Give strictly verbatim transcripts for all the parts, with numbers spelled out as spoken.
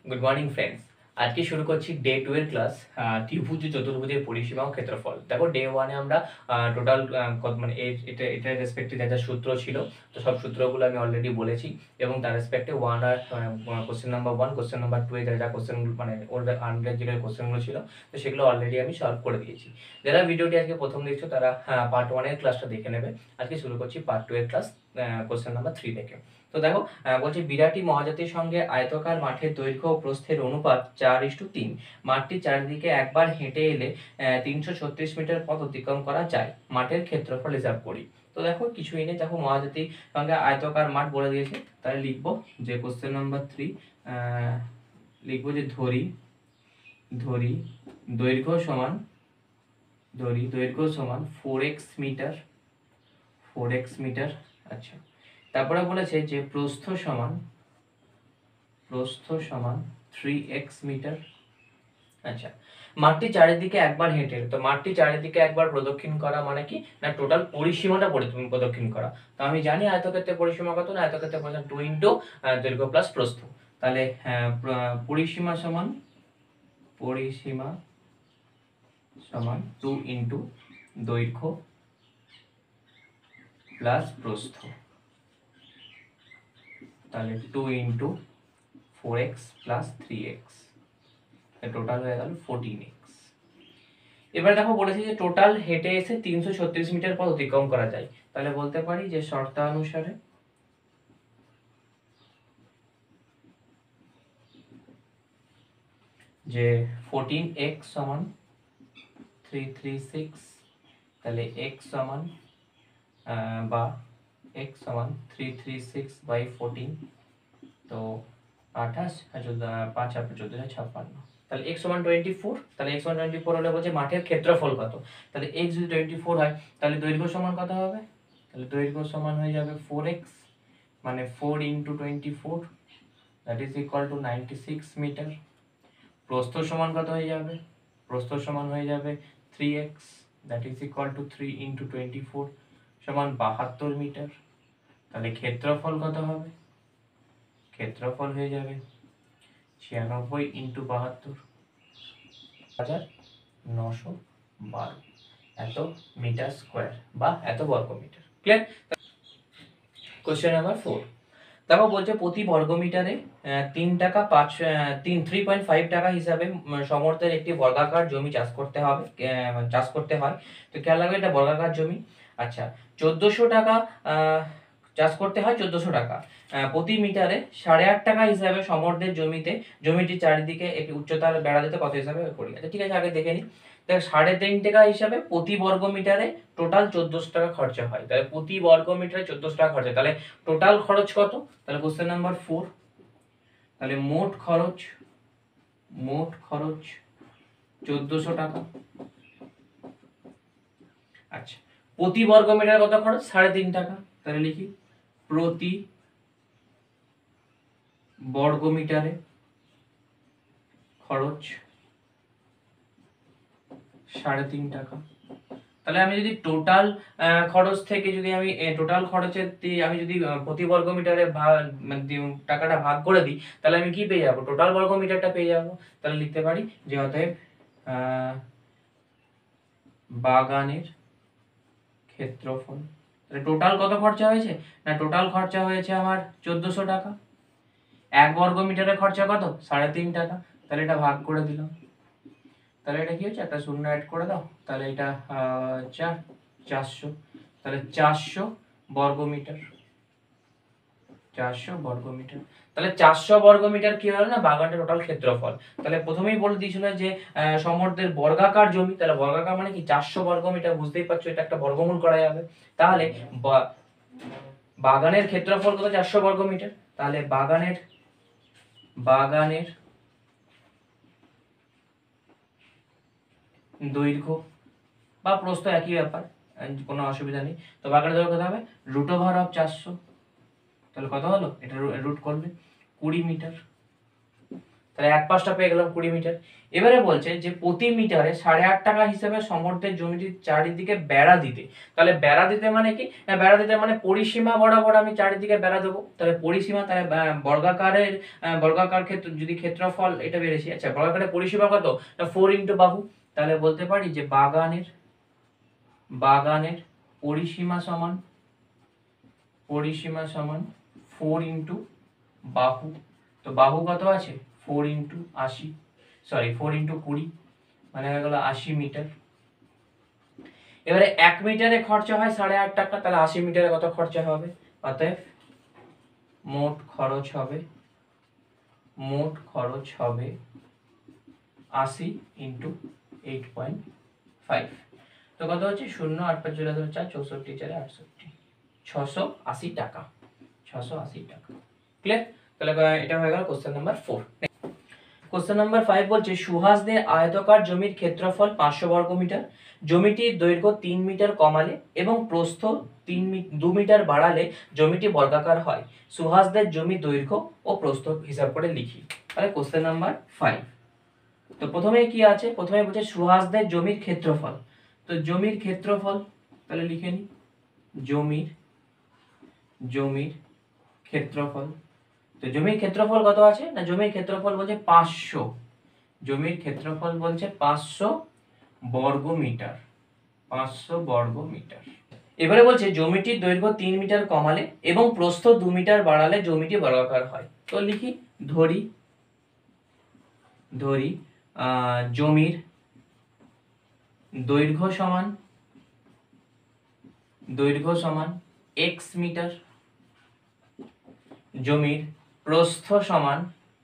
Good morning friends. আজকে শুরু করছি ডে টু এর ক্লাস, ত্রিভুজ ও চতুর্ভুজের পরিসীমা ও ক্ষেত্রফল। দেখো, ডে ওয়ানে আমরা টোটাল মানে এর এটা এটার রেসপেক্টে যা যা সূত্র ছিল, তো সব সূত্রগুলো আমি অলরেডি বলেছি, এবং তার রেসপেক্টে ওয়ান আর question number one, question number two এ যা যা কোশ্চেনগুলো মানে ওর আনরেড যেগুলো কোশ্চেনগুলো ছিল, তো সেগুলো অলরেডি আমি সলভ করে দিয়েছি। যারা ভিডিওটি আজকে প্রথম দেখছো তারা পার্ট ওয়ানের ক্লাসটা দেখে নেবে। আজকে শুরু করছি পার্ট টু এর ক্লাস, কোশ্চেন নাম্বার থ্রি থেকে। তো দেখো, আহ, বলছে বিরাটি মহাজাতির সঙ্গে আয়তকার মাঠের দৈর্ঘ্য ও প্রস্থের অনুপাত চার ইস্টু তিন। মাঠটি চারিদিকে একবার হেঁটে এলে তিনশো ছত্রিশ মিটার পথ অতিক্রম করা যায়। মাঠের ক্ষেত্রফল হিসাব করি। তো দেখো, কিছুই নেই, দেখো মহাজাতির সঙ্গে আয়তকার মাঠ বলে দিয়েছে, তাহলে লিখবো যে কোশ্চেন নাম্বার থ্রি, লিখবো যে ধরি ধরি দৈর্ঘ্য সমান ধরি দৈর্ঘ্য সমান four x metre four x metre. আচ্ছা, তারপরে বলেছে যে প্রস্থ সমান প্রস্থ সমান থ্রি এক্স মিটার। আচ্ছা, মাঠটি চারিদিকে একবার হেঁটে, তো মাঠটি চারিদিকে একবার প্রদক্ষিণ করা মানে কি না, টোটাল পরিসীমাটা প্রদক্ষিণ করা। তো আমি জানি আয়তক্ষেত্রের পরিসীমা কত, না আয়তক্ষেত্রের পরিসীমা টু ইন্টু দৈর্ঘ্য প্লাস প্রস্থ। তাহলে পরিসীমা সমান পরিসীমা সমান টু ইন্টু দৈর্ঘ্য প্লাস প্রস্থ। তাহলে two into four x plus three x, total হয়ে গেল ফোরটিন এক্স। এবার দেখো বলেছে যে টোটাল হেঁটে এসে তিনশো ছত্রিশ মিটার পথ অতিক্রম করা যায়। তাহলে বলতে পারি যে শর্তানুসারে যে ফোরটিন এক্স সমান থ্রি থ্রি সিক্স, তাহলে এক্স সমান বা এক্স সমান three three six by fourteen, তো আঠাশ আর চোদ্দ পাঁচ আর চোদ্দ ছাপ্পান্ন। তাহলে এক্স সমান টোয়েন্টি ফোর। তাহলে এক্স সমান টোয়েন্টি ফোর হলে বলছে মাঠের ক্ষেত্রফল কত। তাহলে এক্স যদি টোয়েন্টি ফোর হয়, তাহলে দৈর্ঘ্য সমান কত হবে? তাহলে দৈর্ঘ্য সমান হয়ে যাবে ফোর এক্স, মানে four into twenty four, that is equal to ninety six metre. প্রস্থ সমান কত হয়ে যাবে? প্রস্থ সমান হয়ে যাবে three x, that is equal to three into twenty four সমান বাহাত্তর মিটার। তাহলে ক্ষেত্রফল কত হবে? ক্ষেত্রফল হয়ে যাবে ছিয়ানব্বই ইন্টু বাহাত্তর হাজার নশো বারো এত মিটার স্কোয়ার বা এত বর্গ metre. Clear? Question number four, দেখো বলছে প্রতি বর্গ মিটারে তিন টাকা পাঁচ তিন থ্রি পয়েন্ট ফাইভ টাকা হিসাবে সমর্থের একটি বর্গাকার জমি চাষ করতে হবে চাষ করতে হয়। তো খেয়াল রাখবে এটা বর্গাকার জমি। আচ্ছা, চোদ্দোশো টাকা চাষ করতে হয়, চোদ্দোশো টাকা প্রতি মিটারে সাড়ে আট টাকা হিসাবে সমর্থের জমিতে জমিটির চারিদিকে একটি উচ্চতার বেড়া দিতে কত হিসাবে করি। আচ্ছা ঠিক আছে, আগে দেখে নিই। দেখ, সাড়ে তিন টাকা হিসাবে প্রতি বর্গ মিটারে টোটাল চোদ্দোশো টাকা খরচা হয়। তাহলে প্রতি বর্গ মিটারে চোদ্দোশো টাকা খরচা, তাহলে টোটাল খরচ কত? তাহলে কোশ্চেন নাম্বার ফোর, তাহলে মোট খরচ মোট খরচ চোদ্দোশো টাকা। আচ্ছা, প্রতি বর্গ মিটার কত খরচ? সাড়ে তিন টাকা। তাহলে লিখি প্রতি বর্গ মিটারে খরচ সাড়ে তিন টাকা। তাহলে আমি যদি টোটাল খরচ থেকে যদি আমি টোটাল খরচের আমি যদি প্রতি বর্গ মিটারে টাকাটা ভাগ করে দিই, তাহলে আমি কি পেয়ে যাবো? টোটাল বর্গ মিটারটা পেয়ে যাবো। তাহলে লিখতে পারি যে অতএব বাগানের ক্ষেত্রফল। তাহলে টোটাল কত খরচা হয়েছে? না টোটাল খরচা হয়েছে আমার চোদ্দোশো টাকা। এক বর্গ মিটারের খরচা কত? সাড়ে তিন টাকা। তাহলে এটা ভাগ করে দিলাম। তাহলে এটা কি হচ্ছে, একটা শূন্য অ্যাড করে দাও, তাহলে এটা চার চারশো। তাহলে চারশো বর্গ মিটার চারশো বর্গ মিটার তাহলে চারশো বর্গ মিটার কি হলো না, বাগানটা টোটাল ক্ষেত্রফল। তাহলে প্রথমেই বলে দিয়েছিল যে সমর্থের বর্গাকার জমি, তাহলে বর্গাকার মানে কি চারশো বর্গ মিটার, বুঝতেই পারছো এটা একটা বর্গমূল করা যাবে। তাহলে বাগানের ক্ষেত্রফল কত? চারশো বর্গ মিটার। তাহলে বাগানের বাগানের দৈর্ঘ্য বা প্রস্থ একই ব্যাপার, কোনো অসুবিধা নেই। তো বাগানের দৈর্ঘ্য কত হবে? রুট ওভার অফ চারশো। তাহলে কত হলো? এটা রুট করবে কুড়ি মিটার। তাহলে এক পাঁচটা পেয়ে গেলাম কুড়ি মিটার। এবারে বলছে যে প্রতি মিটারে সাড়ে আট টাকা হিসেবে সমর্থের জমিটির চারিদিকে বেড়া দিতে। তাহলে বেড়া দিতে মানে কি, না বেড়া দিতে মানে পরিসীমা বরাবর আমি চারিদিকে বেড়া দেবো। তাহলে পরিসীমা, তাহলে বর্গাকারের বর্গাকার ক্ষেত্র যদি ক্ষেত্রফল এটা বেড়েছি, আচ্ছা বর্গাকারের পরিসীমা কত, না ফোর ইন্টু বাহু। তাহলে বলতে পারি যে বাগানের বাগানের পরিসীমা সমান পরিসীমা সমান ফোর ইন্টু বাহু। তো বাহু কত আছে, ফোর ইন্টু আশি, সরি ফোর ইন্টু কুড়ি, মানে হয়ে গেল আশি মিটার। এবারে এক মিটারে খরচা হয় সাড়ে আট টাকা, তাহলে আশি মিটারে কত খরচা হবে, অতএব মোট খরচ হবে মোট খরচ হবে আশি ইন্টু এইট পয়েন্ট ফাইভ। তো কত হচ্ছে, শূন্য আট পাঁচ জোড়া ধরে চার, চৌষট্টি চারে আটষট্টি, ছশো আশি টাকা ছশো আশি টাকা। ক্লিয়ার? তাহলে এটা হয়ে গেল question number four. Question number five বলছে সুহাসদের আয়তকার জমির ক্ষেত্রফল পাঁচশো বর্গ মিটার, জমিটির দৈর্ঘ্য তিন মিটার কমালে এবং প্রস্থ তিন দু মিটার বাড়ালে জমিটি বর্গাকার হয়। সুহাসদের জমি দৈর্ঘ্য ও প্রস্থ হিসাব করে লিখি। তাহলে কোশ্চেন নাম্বার ফাইভ। তো প্রথমে কি আছে, প্রথমে বলছে সুহাসদের জমির ক্ষেত্রফল। তো জমির ক্ষেত্রফল তাহলে লিখে নি, জমির জমির ক্ষেত্রফল। তো জমির ক্ষেত্রফল কত আছে, না জমির ক্ষেত্রফল বলছে পাঁচশো, জমির ক্ষেত্রফল বলছে পাঁচশো বর্গ মিটার পাঁচশো বর্গ মিটার। এবারে বলছে জমিটির দৈর্ঘ্য তিন মিটার কমালে এবং প্রস্থ দু মিটার বাড়ালে জমিটি বর্গাকার হয়। তো লিখি, ধরি ধরি আহ জমির দৈর্ঘ্য সমান দৈর্ঘ্য সমান এক্স মিটার, জমির প্রস্থ সমান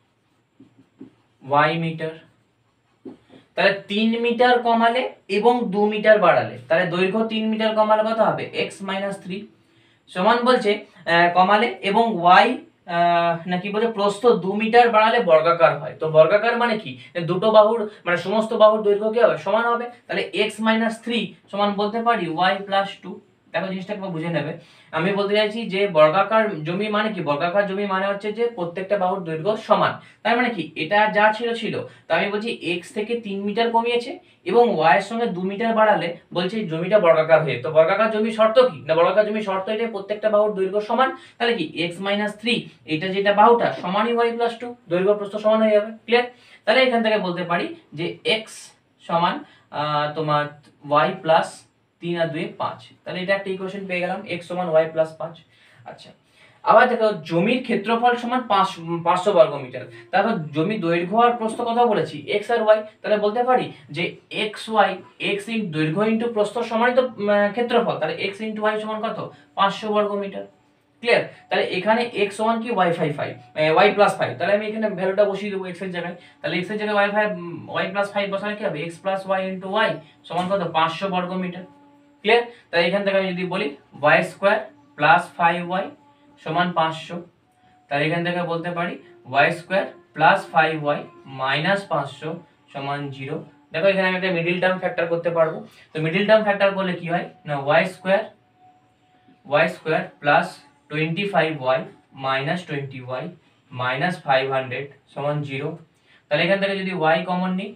ওয়াই মিটার। তাহলে তিন মিটার কমালে এবং দু মিটার বাড়ালে, তাহলে দৈর্ঘ্য তিন মিটার কমালে কত হবে, এক্স মাইনাস থ্রি, সমান বলছে কমালে এবং ওয়াই নাকি বলছে প্রস্থ দু মিটার বাড়ালে বর্গাকার হয়। তো বর্গাকার মানে কি, দুটো বাহুর মানে সমস্ত বাহুর দৈর্ঘ্য কি হবে, সমান হবে। তাহলে এক্স মাইনাস থ্রি সমান বলতে পারি ওয়াই প্লাস টু। দেখো জিনিসটা একবার বুঝে নেবে। আমি বলতে চাইছি যে বর্গাকার জমি মানে কি, বর্গাকার জমি মানে হচ্ছে যে প্রত্যেকটা বাহুর দৈর্ঘ্য সমান। তার মানে কি, এটা যা ছিল ছিল, তা আমি বলছি এক্স থেকে তিন মিটার কমিয়েছে এবং ওয়াই এর সঙ্গে দু মিটার বাড়ালে বলছে জমিটা বর্গাকার হয়ে। তো বর্গাকার জমির শর্ত কি, না বর্গাকার জমির শর্ত এটা প্রত্যেকটা বাহুর দৈর্ঘ্য সমান। তাহলে কি এক্স মাইনাস থ্রি, এটা যেটা বাহুটা সমানই ওয়াই প্লাস টু, দৈর্ঘ্য প্রস্থ সমান হয়ে যাবে। ক্লিয়ার? তাহলে এখান থেকে বলতে পারি যে এক্স সমান তোমার ওয়াই প্লাস তিন আর দুই পাঁচ। তাহলে এটা একটা ইকুয়েশন পেয়ে গেলাম, x সমান y প্লাস পাঁচ। আচ্ছা, আবার দেখো জমির ক্ষেত্রফল সমান পাঁচশো বর্গ মিটার। তারপর জমি দৈর্ঘ্য আর প্রস্থ কথা বলেছি x আর y, তাহলে বলতে পারি যে x y, x ইন দৈর্ঘ্য ইনটু প্রস্থ সমানই তো ক্ষেত্রফল। তাহলে x ইনটু y সমান কত, পাঁচশো বর্গ মিটার। ক্লিয়ার? তাহলে এখানে x সমান কি y five five y plus five, তাহলে আমি এখানে ভ্যালুটা বসিয়ে দেবো x এর জায়গায়। তাহলে x এর জায়গায় y five y plus five বসালে কি হবে, x plus y into y সমান কত, পাঁচশো বর্গ মিটার। ক্লিয়ার? তাই এখান থেকে আমি যদি বলি y square plus five y সমান পাঁচশো, তাহলে এখান থেকে বলতে পারি y square plus five y minus পাঁচশো সমান জিরো। দেখো এখানে আমি একটা মিডল টার্ম ফ্যাক্টর করতে পারবো। তো মিডল টার্ম ফ্যাক্টর করলে কি হয়, না y square y square plus twenty five y minus twenty y minus five hundred সমান জিরো। তাহলে এখান থেকে যদি y কমন নিই,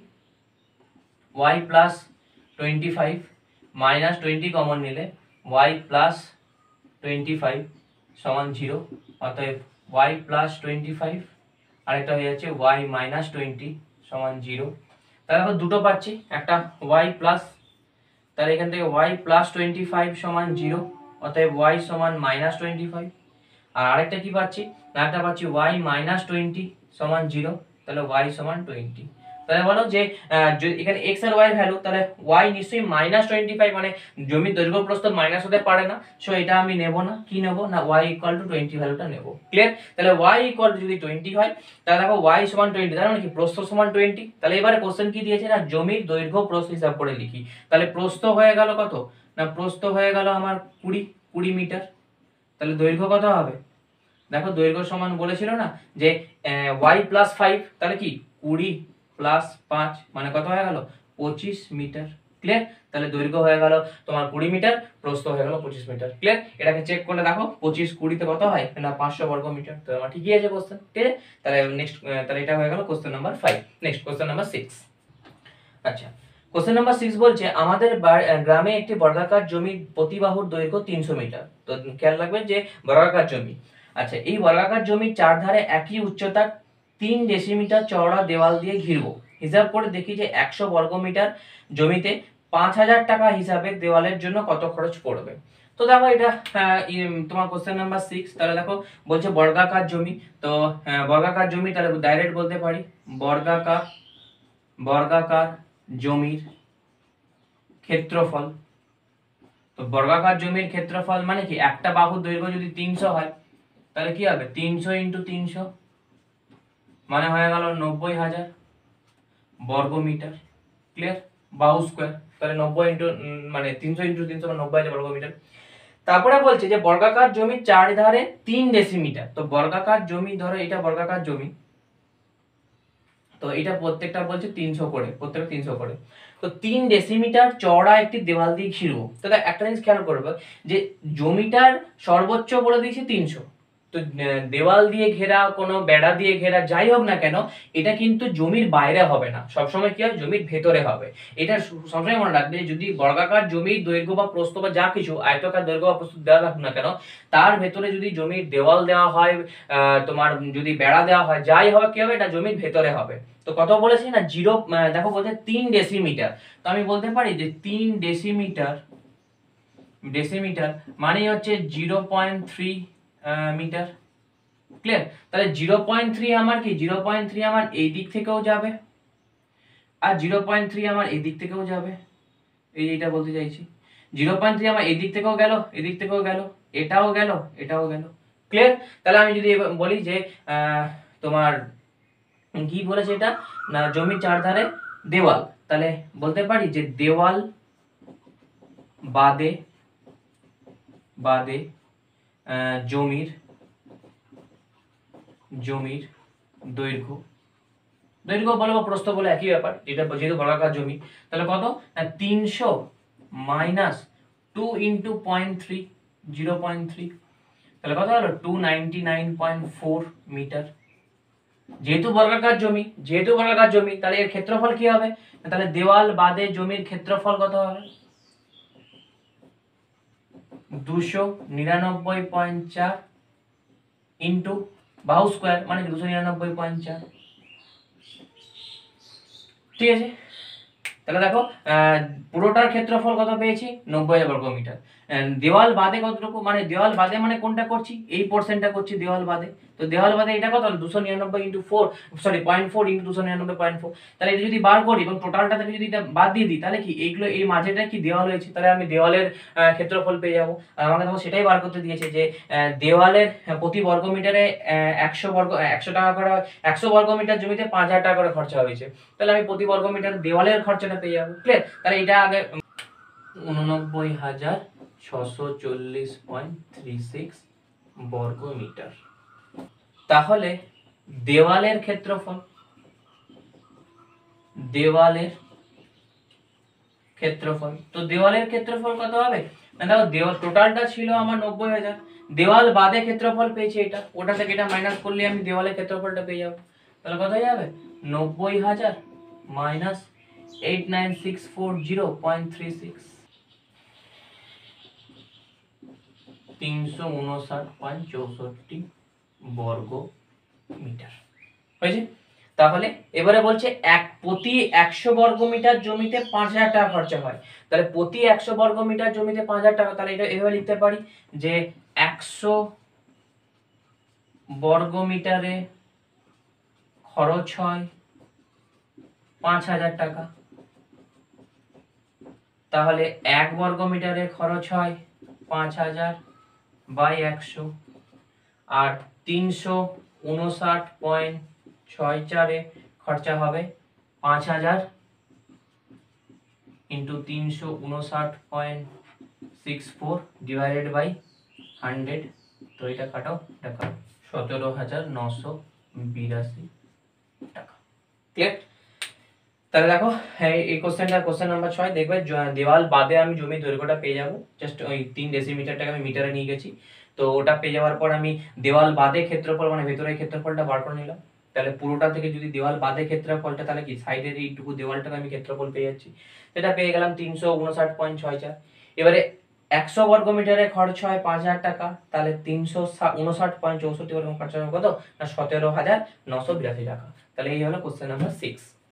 y plus twenty five minus twenty common নিলে y প্লাস টোয়েন্টি ফাইভ সমান জিরো। অতএব y প্লাস টোয়েন্টি ফাইভ আরেকটা হয়ে যাচ্ছে y মাইনাস টোয়েন্টি সমান জিরো। তাহলে আমরা দুটো পাচ্ছি, একটা y প্লাস, তাহলে এখান থেকে y প্লাস টোয়েন্টি ফাইভ সমান জিরো, অতএব y সমান মাইনাস টোয়েন্টি ফাইভ। আর আরেকটা কি পাচ্ছি, আরেকটা পাচ্ছি y মাইনাস টোয়েন্টি সমান জিরো, তাহলে y সমান টোয়েন্টি। তাহলে বলো যে এখানে x আর y এর ভ্যালু, তাহলে y নিশ্চয়ই মাইনাস টোয়েন্টি ফাইভ, মানে জমির দৈর্ঘ্য প্রস্থ মাইনাস হতে পারে না। সো এটা আমি নেব না, কি নেব না y ইকুয়াল টু টোয়েন্টি ভ্যালুটা নেব। ক্লিয়ার? তাহলে y ইকুয়াল টু যদি টোয়েন্টি হয়, তাহলে দেখো y সমান টোয়েন্টি, তার মানে কি প্রস্থ সমান টোয়েন্টি। তাহলে এবারে কোশ্চেন কি দিয়েছে, না জমির দৈর্ঘ্য প্রস্থ হিসাব করে লিখি। তাহলে প্রস্থ হয়ে গেল কত, না প্রস্থ হয়ে গেল আমার কুড়ি কুড়ি মিটার। তাহলে দৈর্ঘ্য কত হবে, দেখো দৈর্ঘ্য সমান বলেছিল না যে y প্লাস ফাইভ, তাহলে কি কুড়ি প্লাস পাঁচ মানে কত হয়ে গেল, পঁচিশ মিটার। ক্লিয়ার? তাহলে দৈর্ঘ্য হয়ে গেল তোমার কুড়ি মিটার, প্রস্থ হয়ে গেল পঁচিশ মিটার। ক্লিয়ার? এটাকে চেক করে দেখো পঁচিশ কুড়িতে কত হয় না পাঁচশো বর্গ মিটার। তো আমার ঠিকই আছে কোশ্চেন। ঠিক আছে? তাহলে নেক্সট তাহলে এটা হয়ে গেল question number five. Next question number six. আচ্ছা, কোশ্চেন নাম্বার সিক্স বলছে আমাদের গ্রামে একটি বর্গাকার জমির প্রতি বাহুর দৈর্ঘ্য তিনশো মিটার। তো খেয়াল রাখবেন যে বর্গাকার জমি। আচ্ছা, এই বর্গাকার জমির চারধারে একই উচ্চতার তিন ডেসিমিটার চওড়া দেওয়াল দিয়ে ঘিরবো। হিসাব করে দেখি যে একশো বর্গ মিটার জমিতে পাঁচ হাজার টাকা হিসাবে দেওয়ালের জন্য কত খরচ পড়বে। তো দেখো এটা তোমার কোশ্চেন নাম্বার সিক্স। তাহলে দেখো বলছে বর্গাকার জমি। তো বর্গাকার জমি তাহলে ডাইরেক্ট বলতে পারি বর্গাকার বর্গাকার জমির ক্ষেত্রফল। তো বর্গাকার জমির ক্ষেত্রফল মানে কি, একটা বাহুর দৈর্ঘ্য যদি তিনশো হয় তাহলে কি হবে তিনশো ইন্টু তিনশো মানে হয়ে গেল নব্বই হাজার বর্গ মিটার। ক্লিয়ার? বাহু স্কোয়ার, তাহলে নব্বই ইন্টু মানে তিনশো ইন্টু তিনশো মানে নব্বই হাজার বর্গ মিটার। তারপরে বলছে যে বর্গাকার জমির চারধারে তিন ডেসিমিটার। তো বর্গাকার জমি ধরো এটা বর্গাকার জমি, তো এটা প্রত্যেকটা বলছে তিনশো করে, প্রত্যেকটা তিনশো করে। তো তিন ডেসিমিটার চওড়া একটি দেওয়াল দিয়ে ঘিরবো। তাহলে একটা জিনিস খেয়াল করবে যে জমিটার সর্বোচ্চ বলে দিয়েছি তিনশো। তো দেওয়াল দিয়ে ঘেরা, কোনো বেড়া দিয়ে ঘেরা, যাই হোক না কেন, এটা কিন্তু জমির বাইরে হবে না, সবসময় কি হয় জমির ভেতরে হবে। এটা সবসময় মনে রাখবে, যদি বর্গাকার জমির দৈর্ঘ্য বা প্রস্থ বা যা কিছু আয়তকার দৈর্ঘ্য বা প্রস্থ দেওয়া থাকুক না কেন, তার ভেতরে যদি জমির দেওয়াল দেওয়া হয়, তোমার যদি বেড়া দেওয়া হয়, যাই হবে কি হবে, এটা জমির ভেতরে হবে। তো কত বলেছি না জিরো, দেখো বলতে তিন ডেসিমিটার। তো আমি বলতে পারি যে তিন ডেসিমিটার ডেসিমিটার মানে হচ্ছে zero point three metre. Clear? তাহলে জিরো পয়েন্ট থ্রি আমার কি, জিরো পয়েন্ট থ্রি আমার এই দিক থেকেও যাবে আর জিরো পয়েন্ট থ্রি আমার এই দিক থেকেও যাবে। এই এটা বলতে চাইছি জিরো পয়েন্ট থ্রি আমার এই দিক থেকেও গেল, এদিক থেকেও গেল, এটাও গেল, এটাও গেল। ক্লিয়ার? তাহলে আমি যদি বলি যে তোমার কি বলেছে এটা না জমির চারধারে দেওয়াল, তাহলে বলতে পারি যে দেওয়াল বাদে বাদে জমির জমির দৈর্ঘ্য দৈর্ঘ্য বলো বা প্রস্থ বলে একই ব্যাপার, এটা যেহেতু বর্গাকার জমি। তাহলে কত তিনশো minus two into point three zero point three তাহলে কত হলো two ninety nine point four metre. যেহেতু বর্গাকার জমি যেহেতু বর্গাকার জমি তাহলে এর ক্ষেত্রফল কি হবে, তাহলে দেওয়াল বাদে জমির ক্ষেত্রফল কত হবে দুশো নিরানব্বই পয়েন্ট চার ইন্টু বাহু স্কোয়ার মানে দুশো নিরানব্বই পয়েন্ট চার। ঠিক আছে? তাহলে দেখো পুরোটার ক্ষেত্রফল কত পেয়েছি নব্বই হাজার বর্গ মিটার। দেওয়াল বাদে কতটুকু, মানে দেওয়াল বাদে মানে কোনটা করছি, এই পোর্শনটা করছি দেওয়াল বাদে। তো দেওয়াল বাদে এটা কত দুশো নিরানব্বই into four sorry point four into দুশো নিরানব্বই পয়েন্ট ফোর। তাহলে এটা যদি বার করি এবং টোটালটা থেকে যদি এটা বাদ দিয়ে দিই তাহলে কি এইগুলো এই মাঝেটা কি দেওয়াল হয়েছে, তাহলে আমি দেওয়ালের ক্ষেত্রফল পেয়ে যাবো। আর আমাকে দেখো সেটাই বার করতে দিয়েছে যে দেওয়ালের প্রতি বর্গ মিটারে একশো বর্গ একশো টাকা করে একশো বর্গ মিটার জমিতে পাঁচ হাজার টাকা করে খরচা হয়েছে। তাহলে আমি প্রতি বর্গ মিটার দেওয়ালের খরচাটা পেয়ে যাবো। ক্লিয়ার? তাহলে এটা আগে উননব্বই হাজার ছশো চল্লিশ পয়েন্ট থ্রি সিক্স বর্গ মিটার। তাহলে দেওয়ালের ক্ষেত্রফল দেওয়ালের ক্ষেত্রফল তো দেওয়ালের ক্ষেত্রফল কত হবে না, দেখো দেওয়াল টোটালটা ছিল আমার নব্বই হাজার, দেওয়াল বাদে ক্ষেত্রফল পেয়েছি এটা, ওটা থেকে এটা মাইনাস করলে আমি দেওয়ালের ক্ষেত্রফলটা পেয়ে যাবো। তাহলে কত হয়ে যাবে নব্বই হাজার minus eight nine six four zero point three six তিনশো উনষাট পয়েন্ট চৌষট্টি বর্গ মিটার হয়েছে। তাহলে এবারে বলছে এক প্রতি একশো বর্গ মিটার জমিতে পাঁচ হাজার টাকা খরচা হয়। তাহলে প্রতি একশো বর্গ মিটার জমিতে পাঁচ হাজার টাকা, তাহলে এটা এভাবে লিখতে পারি যে একশো বর্গ মিটারে খরচ হয় পাঁচ হাজার টাকা। তাহলে এক বর্গ মিটারে খরচ হয় পাঁচ হাজার বাই একশো, আর তিনশো উনষাট পয়েন্ট ছয় চারে খরচা হবে পাঁচ হাজার ইন্টু তিনশো উনষাট point six four divided by hundred. তো এটা কাটাও টাকা সতেরো হাজার নশো বিরাশি টাকা। ক্লিয়ার? তাহলে দেখো হ্যাঁ এই কোশ্চেনটা কোশ্চেন নাম্বার ছয় দেখবে জ- দেওয়াল বাদে আমি জমির দৈর্ঘ্যটা পেয়ে যাবো, জাস্ট ওই তিন ডেসিমিটারটাকে আমি মিটারে নিয়ে গেছি, তো ওটা পেয়ে যাওয়ার পর আমি দেওয়াল বাদে ক্ষেত্রফল মানে ভেতরের ক্ষেত্রফলটা বার করে নিলাম। তাহলে পুরোটা থেকে যদি দেওয়াল বাদে ক্ষেত্রফলটা, তাহলে কি সাইডের এইটুকু দেওয়ালটাকে আমি ক্ষেত্রফল পেয়ে যাচ্ছি, সেটা পেয়ে গেলাম তিনশো উনষাট পয়েন্ট ছয় চার। এবারে একশো বর্গ মিটারে খরচ হয় পাঁচ হাজার টাকা, তাহলে তিনশো উনষাট পয়েন্ট চৌষট্টি বর্গ খরচ হবে কত না সতেরো হাজার নশো বিরাশি টাকা। তাহলে এই হলো কোশ্চেন নাম্বার সিক্স।